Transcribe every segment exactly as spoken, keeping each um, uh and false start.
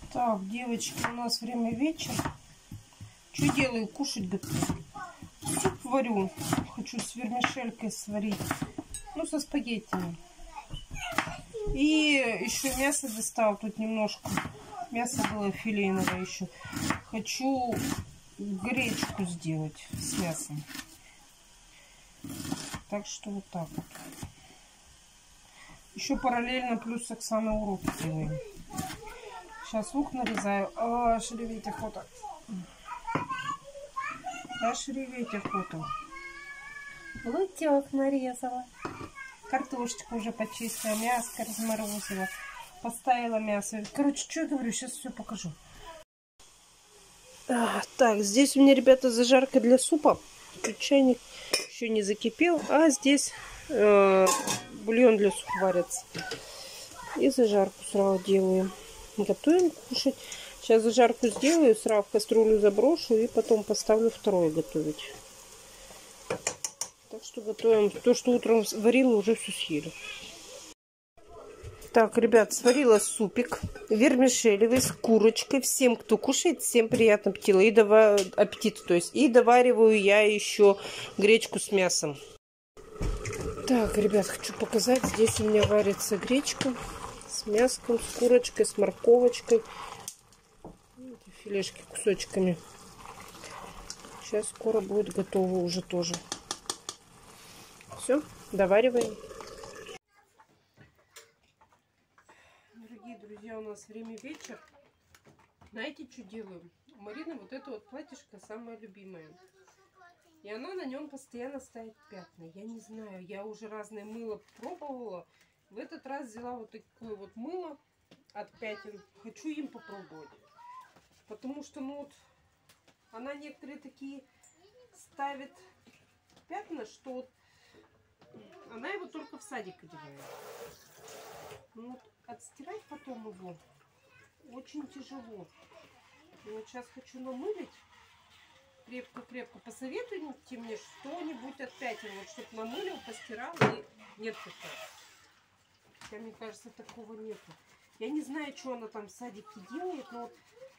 Так, девочки, у нас время вечера. Что делаю? Кушать готовлю. Суп варю. Хочу с вермишелькой сварить. Ну, со спагеттями. И еще мясо достал. Тут немножко. Мясо было филейного еще. Хочу гречку сделать с мясом. Так что вот так вот. Еще параллельно плюс Оксана урок делаем. Сейчас лук нарезаю. А, шереветь охота. Да, шереветь охота. Лутек нарезала. Картошечку уже почистила. Мяско разморозила. Поставила мясо. Короче, что я говорю? Сейчас все покажу. А, так, здесь у меня, ребята, зажарка для супа. Тут чайник еще не закипел. А здесь э, бульон для супа варится. И зажарку сразу делаю. Готовим кушать. Сейчас зажарку сделаю, сразу в кастрюлю заброшу и потом поставлю второе готовить. Так что готовим. То, что утром варила, уже все съели. Так, ребят, сварила супик вермишелевый с курочкой. Всем, кто кушает, всем приятного аппетита. И дова... аппетит, то есть. И довариваю я еще гречку с мясом. Так, ребят, хочу показать. Здесь у меня варится гречка с мяском, с курочкой, с морковочкой. Филешки кусочками. Сейчас скоро будет готово уже тоже. Все, довариваем. Дорогие друзья, у нас время вечер. Знаете, что делаю? У Марины вот это вот платьишко самое любимое. И она на нем постоянно ставит пятна. Я не знаю, я уже разные мыло пробовала. В этот раз взяла вот такое вот мыло от пятен. Хочу им попробовать. Потому что, ну вот, она некоторые такие ставит пятна, что вот она его только в садик одевает. Ну вот, отстирать потом его очень тяжело. И вот сейчас хочу намылить. Крепко-крепко посоветуйте мне что-нибудь от пятен. Вот, чтобы намылил, постирал и нет такого. Хотя, мне кажется, такого нету. Я не знаю, что она там в садике делает, но вот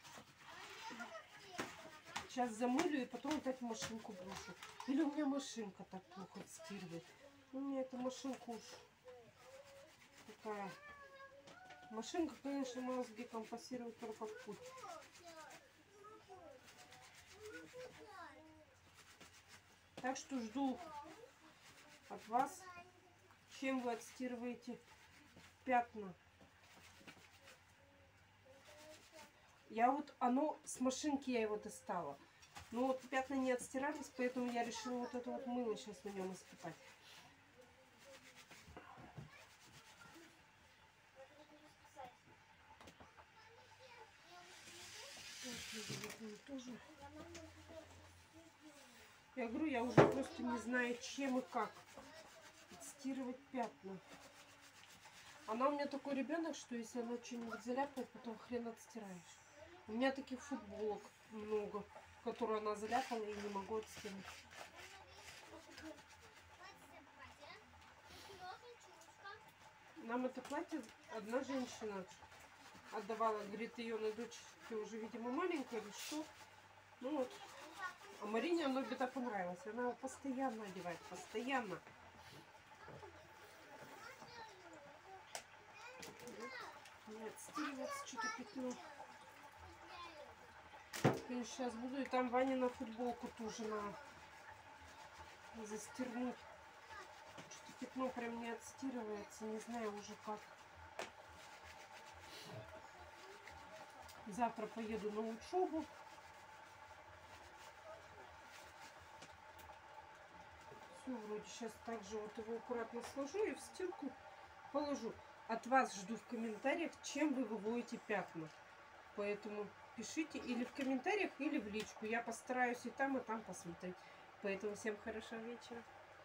сейчас замылю и потом опять в машинку брошу. Или у меня машинка так плохо стирывает. У меня эта машинка уж такая. Машинка, конечно, мозги компасирует только в путь. Так что жду от вас, чем вы отстирываете пятна. Я вот, оно, с машинки я его достала. Но вот пятна не отстирались, поэтому я решила вот это вот мыло сейчас на нем испытать. Тоже. Я говорю, я уже просто не знаю, чем и как отстирывать пятна. Она у меня такой ребенок, что если она что-нибудь заляпает, потом хрен отстираешь. У меня таких футболок много, которые она заляпала и не могу отстирать. Нам это платье одна женщина отдавала, говорит, ее на дочке уже, видимо, маленькая или что. Ну вот. А Марине оно беда понравилось. Она его постоянно одевает, постоянно. Не отстирывается, что-то пятно. Конечно, сейчас буду и там Ване на футболку тоже на застирнуть. Что-то пятно прям не отстирывается, не знаю уже как. Завтра поеду на учебу. Все, вроде сейчас также вот его аккуратно сложу и в стирку положу. От вас жду в комментариях, чем вы выводите пятна. Поэтому пишите или в комментариях, или в личку. Я постараюсь и там, и там посмотреть. Поэтому всем хорошего вечера.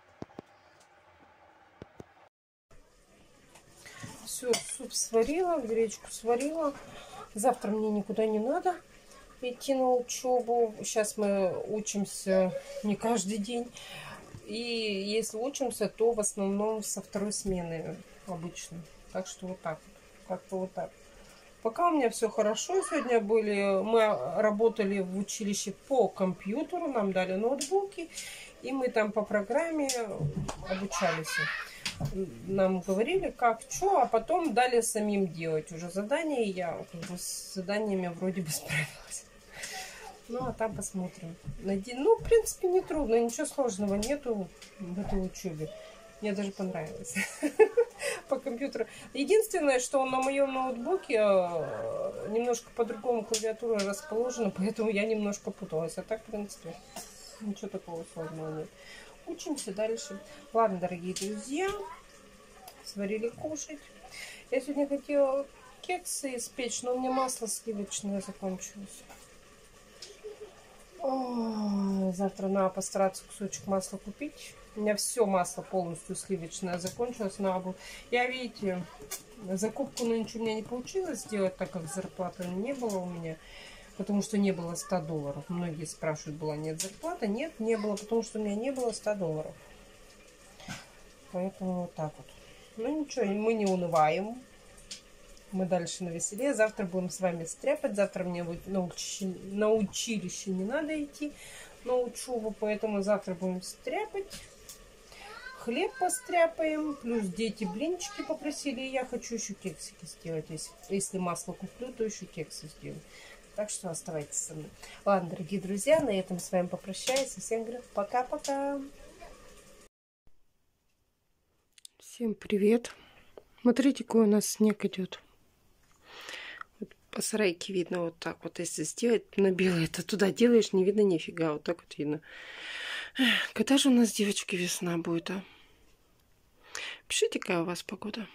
Все, суп сварила, гречку сварила. Завтра мне никуда не надо идти на учебу. Сейчас мы учимся не каждый день. И если учимся, то в основном со второй смены обычно. Так что вот так вот. Как-то вот так. Пока у меня все хорошо. Сегодня были, мы работали в училище по компьютеру, нам дали ноутбуки, и мы там по программе обучались. Нам говорили, как, что, а потом дали самим делать уже задания, и я как бы с заданиями вроде бы справилась. Ну, а там посмотрим. Ну, в принципе, не трудно, ничего сложного нету в этой учебе. Мне даже понравилось по компьютеру. Единственное, что на моем ноутбуке немножко по-другому клавиатура расположена, поэтому я немножко путалась. А так, в принципе, ничего такого сложного нет. Учимся дальше. Ладно, дорогие друзья, сварили кушать. Я сегодня хотела кексы испечь, но у меня масло сливочное закончилось. О, завтра надо постараться кусочек масла купить. У меня все масло полностью сливочное закончилось. Надо было... Я, видите, закупку, но ничего у меня не получилось сделать, так как зарплаты не было у меня. Потому что не было ста долларов. Многие спрашивают, была нет зарплаты. Нет, не было, потому что у меня не было ста долларов. Поэтому вот так вот. Ну ничего, мы не унываем. Мы дальше на веселе. Завтра будем с вами стряпать. Завтра мне будет на, уч... на училище не надо идти на учебу. Поэтому завтра будем стряпать. Хлеб постряпаем. Плюс дети блинчики попросили. И я хочу еще кексики сделать. Если, если масло куплю, то еще кексы сделаю. Так что оставайтесь со мной. Ладно, дорогие друзья, на этом с вами попрощаюсь. И всем говорю пока-пока. Всем привет. Смотрите, какой у нас снег идет. Вот по сарайке видно вот так вот. Если сделать на белое, то туда делаешь, не видно нифига. Вот так вот видно. Когда же у нас, девочки, весна будет, а? Пишите, какая у вас погода.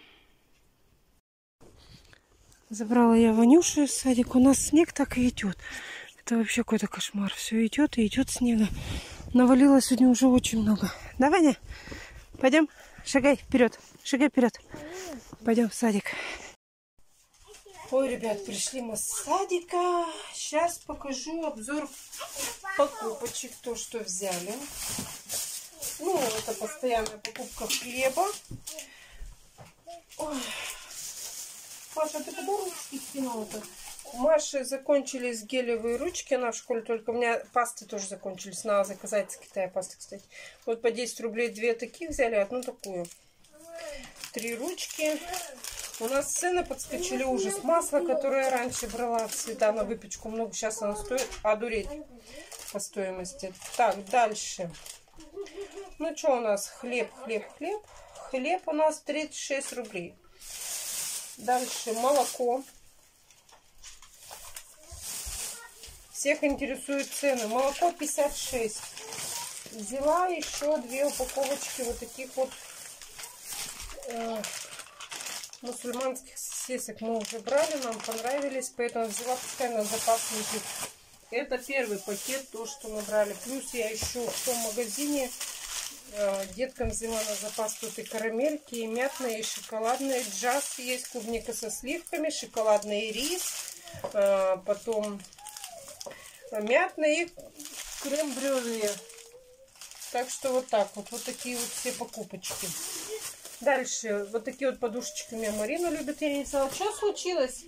Забрала я Ванюшу из садика. У нас снег так и идет. Это вообще какой-то кошмар. Все идет и идет снега. Навалилось сегодня уже очень много. Да, Ваня? Пойдем? Шагай вперед. Шагай вперед. Пойдем в садик. Ой, ребят, пришли мы с садика. Сейчас покажу обзор покупочек. То, что взяли. Ну, это постоянная покупка хлеба. Ой. Маша, ты куда ручки скинула-то? У Маши закончились гелевые ручки. Она в школе только... У меня пасты тоже закончились. Надо заказать с Китая пасты, кстати. Вот по десять рублей две таких взяли, одну такую. Три ручки. У нас цены подскочили ужас. Масло, которое я раньше брала всегда на выпечку, много. Сейчас оно стоит одуреть по стоимости. Так, дальше. Ну, что у нас? Хлеб, хлеб, хлеб. Хлеб у нас тридцать шесть рублей. Дальше молоко. Всех интересуют цены. Молоко пятьдесят шесть. Взяла еще две упаковочки вот таких вот э, мусульманских сосисок. Мы уже брали, нам понравились, поэтому взяла пускай на запас лежит. Это первый пакет, то, что мы брали. Плюс я еще в том магазине э, деткам взяла на запас тут и карамельки, и мятные, и шоколадные. Джаз есть, клубника со сливками, шоколадный рис, э, потом мятные и крем-брюле. Так что вот так вот. Вот такие вот все покупочки. Дальше. Вот такие вот подушечки у меня Марина любит. Я не знала, что случилось?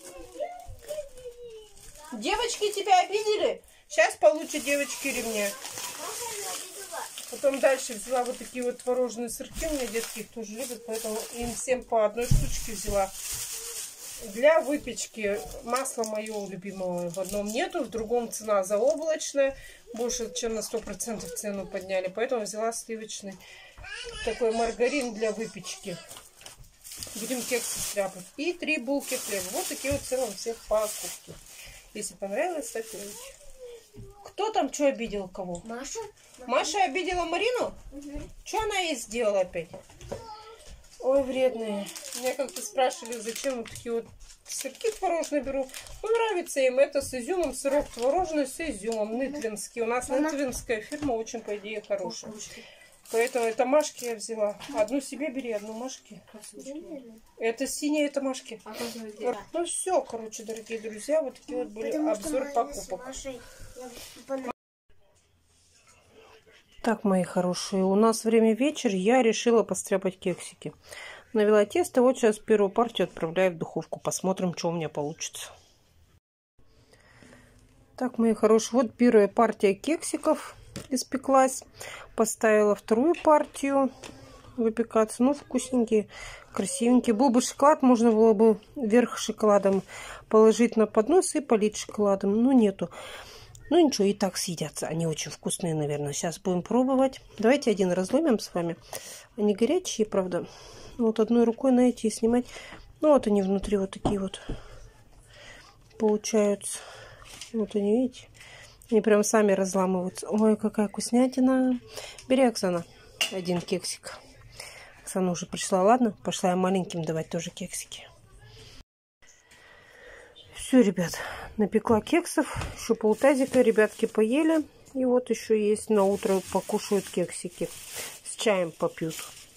Девочки тебя обидели? Сейчас получат девочки ремня. Потом дальше взяла вот такие вот творожные сырки. У меня детки их тоже любят, поэтому им всем по одной штучке взяла. Для выпечки масло мое любимое в одном нету, в другом цена заоблачная. Больше чем на сто процентов цену подняли. Поэтому взяла сливочный такой маргарин для выпечки. Будем кексы стряпать. И три булки хлеба. Вот такие вот цены всех покупки. Если понравилось, ставьте лайки. Кто там что обидел кого? Маша. Маша обидела Марину? Угу. Что она ей сделала опять? Ой, вредные. Меня как-то спрашивали, зачем вот такие вот сырки творожные беру. Ну, нравится им это с изюмом, сырок творожный с изюмом, нытвинский. У нас Мама. нытвинская фирма очень, по идее, хорошая. Поэтому это Машки я взяла. Одну себе бери, одну Машки. Это синяя, это Машки. Ну все, короче, дорогие друзья, вот такие вот были обзор покупок. Так, мои хорошие, у нас время вечер, я решила постряпать кексики. Навела тесто. Вот сейчас первую партию отправляю в духовку. Посмотрим, что у меня получится. Так, мои хорошие, вот первая партия кексиков испеклась. Поставила вторую партию выпекаться. Ну, вкусненькие, красивенькие. Был бы шоколад, можно было бы вверх шоколадом положить на поднос и полить шоколадом. Но нету. Ну ничего, и так съедятся. Они очень вкусные, наверное. Сейчас будем пробовать. Давайте один разломим с вами. Они горячие, правда. Вот одной рукой на эти снимать. Ну вот они внутри вот такие вот получаются. Вот они, видите? Они прям сами разламываются. Ой, какая вкуснятина. Бери, Оксана, один кексик. Оксана уже пришла, ладно? Пошла я маленьким давать тоже кексики. Все, ребят, напекла кексов. Еще полтазика. Ребятки поели. И вот еще есть на утро покушают кексики. С чаем попьют.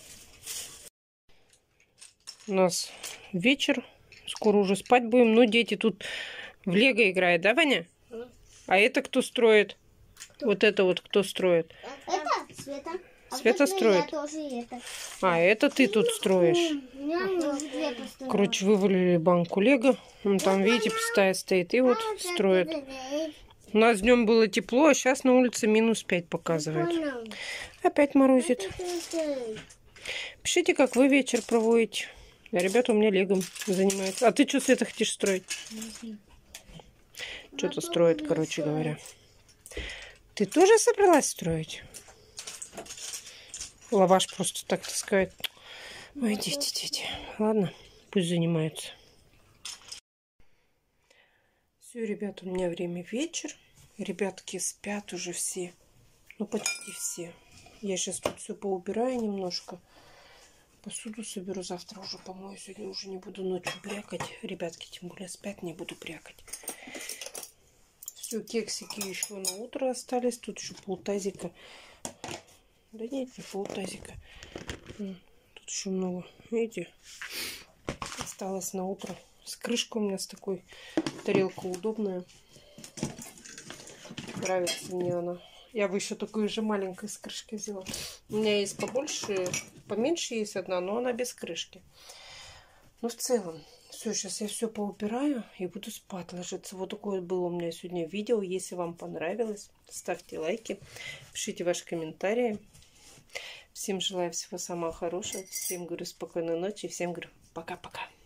У нас вечер. Скоро уже спать будем. Но дети тут в лего играют, да, Ваня? А это кто строит? Кто? Вот это вот кто строит? Это Света. Света а строит? Я тоже это. А, это ты тут строишь? Короче, вывалили банку лего. Вон там, видите, пустая стоит. И вот строит. У нас днем было тепло, а сейчас на улице минус пять показывает. Опять морозит. Пишите, как вы вечер проводите. А ребята у меня легом занимаются. А ты что, Света, хочешь строить? Что-то строит, короче говоря. Ты тоже собралась строить? Лаваш просто так таскает. Ой, дети, дети. Ладно, пусть занимаются. Все, ребята, у меня время вечер. Ребятки спят уже все. Ну, почти все. Я сейчас тут все поубираю немножко. Посуду соберу, завтра уже помою. Сегодня уже не буду ночью брякать. Ребятки, тем более спят, не буду брякать. Все, кексики еще на утро остались. Тут еще полтазика. Да нет, не полтазика. Тут еще много. Видите? Осталось на утро. С крышкой у меня с такой. Тарелка удобная. Нравится мне она. Я бы еще такую же маленькой с крышкой взяла. У меня есть побольше, поменьше есть одна, но она без крышки. Но в целом, все, сейчас я все поубираю и буду спать ложиться. Вот такое было у меня сегодня видео. Если вам понравилось, ставьте лайки, пишите ваши комментарии. Всем желаю всего самого хорошего. Всем говорю спокойной ночи. Всем говорю пока-пока.